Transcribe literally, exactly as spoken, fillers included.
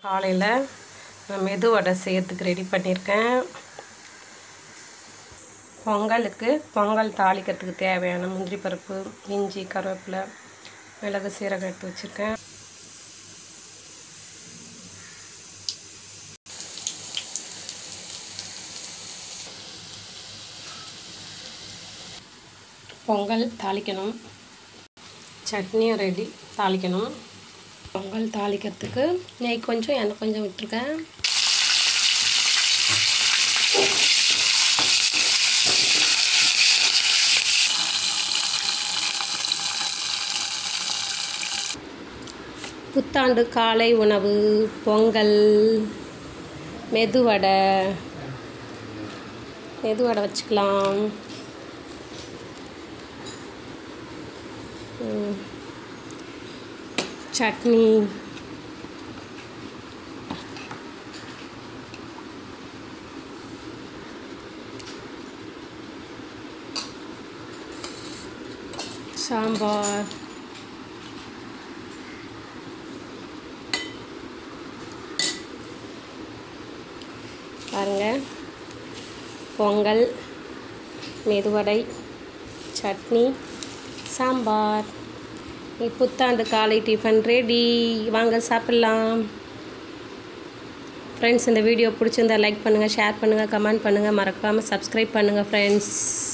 காலையில் நான் மெது வடை செய்யறதுக்கு ரெடி பண்ணியிருக்கேன். பொங்கலுக்கு பொங்கல் தாளிக்கிறதுக்கு தேவையான முந்திரி பருப்பு, இஞ்சி, கருவேப்பிலை, மிளகு, சீரகம் எடுத்து வச்சுருக்கேன். பொங்கல் தாளிக்கணும். சட்னியும் ரெடி தாளிக்கணும். பொங்கல் தாளிக்கிறதுக்கு நெய் கொஞ்சம் எண்ணெய் கொஞ்சம் விட்டுருக்கேன். புத்தாண்டு காலை உணவு பொங்கல், மெதுவடை மெதுவடை வச்சுக்கலாம். சட்னி, சாம்பார், பாருங்கள், பொங்கல், மெதுவடை, சட்னி, சாம்பார். புத்தாண்டு காலை டிஃபன் ரெடி. வாங்க சாப்பிட்லாம். ஃப்ரெண்ட்ஸ், இந்த வீடியோ பிடிச்சிருந்தா லைக் பண்ணுங்கள், ஷேர் பண்ணுங்கள், கமெண்ட் பண்ணுங்கள், மறக்காமல் சப்ஸ்கிரைப் பண்ணுங்கள் ஃப்ரெண்ட்ஸ்.